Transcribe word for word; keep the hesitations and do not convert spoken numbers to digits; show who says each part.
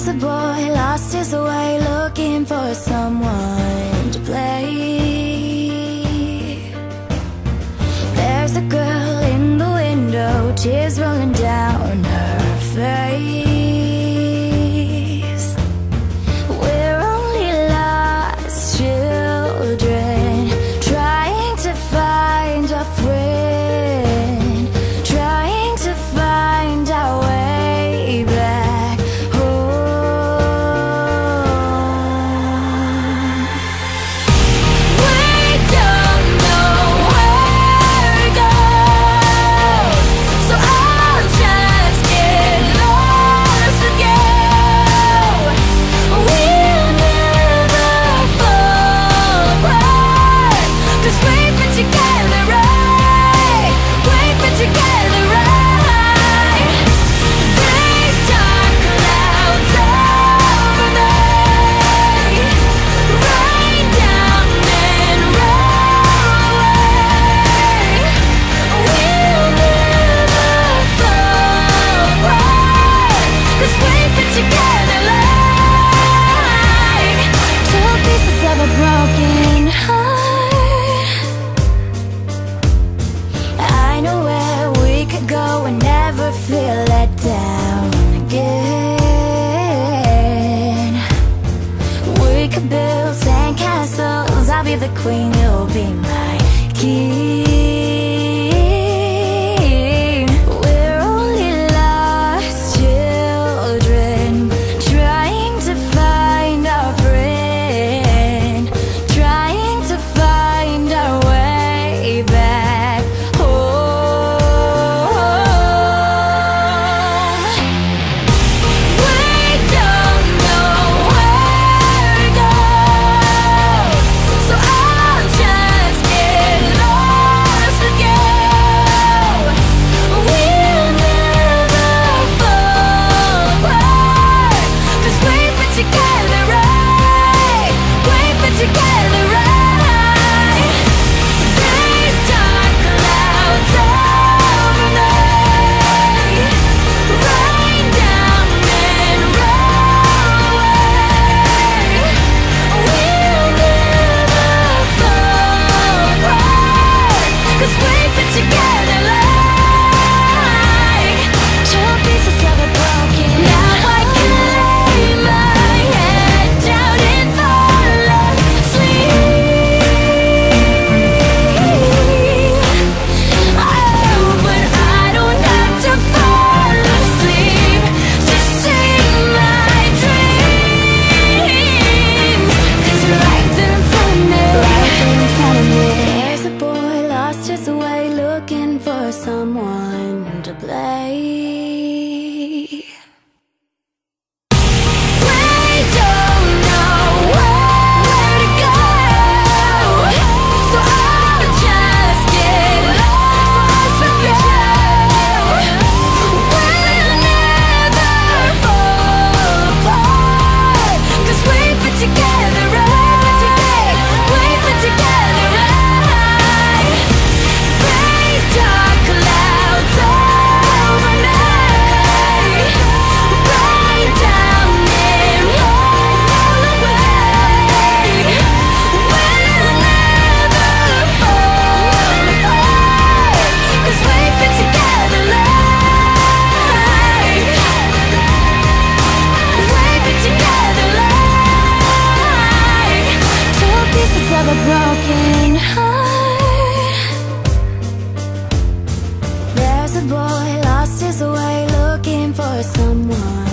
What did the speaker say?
Speaker 1: There's a boy lost his way, looking for someone to play. There's a girl in the window, tears rolling down her face. We're only lost children, trying to find a friend, trying to find our way back home. We don't know where to go, so I'll just get lost again. We'll never fall apart, 'cause we've been together right, we've been together right. These dark clouds over me, rain down and roll away. We'll never fall apart, 'cause we've been together like two pieces of a broken heart. I know where we could go and never feel let down again. We could build sandcastles, I'll be the queen, you'll be my king. We're only lost children, trying to find our friend, trying to find our way back home. We don't know where to go, so I'll just get lost again. We'll never fall apart, 'cause we've been together right, we've been together right. These dark clouds over me, rain down and roll away. We'll never fall apart, 'cause we've been together like two pieces of a broken. Now I can lay my head down and fall asleep. Oh, but I don't have to fall asleep to sing my dreams, 'cause right there in front of me, right there in front of me, there's a boy lost his way, looking for someone to play. We don't know where to go, so I'll just get lost with you. We'll never fall apart, 'cause we've been together right, we've been together right. These dark clouds over me, rain down and roll away. We'll never fall apart, 'cause we've been together like, we've been together like two pieces of a broken heart. There's a boy lost his way, looking for someone